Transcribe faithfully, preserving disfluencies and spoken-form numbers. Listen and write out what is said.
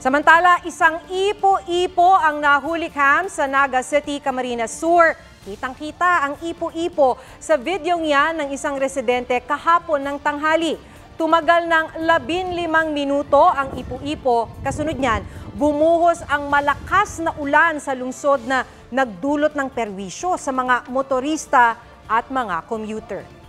Samantala, isang ipo-ipo ang nahuli cam sa Naga City, Camarines Sur. Kitang-kita ang ipo-ipo sa video yan ng isang residente kahapon ng tanghali. Tumagal ng labinlimang minuto ang ipo-ipo. Kasunod niyan, bumuhos ang malakas na ulan sa lungsod na nagdulot ng perwisyo sa mga motorista at mga commuter.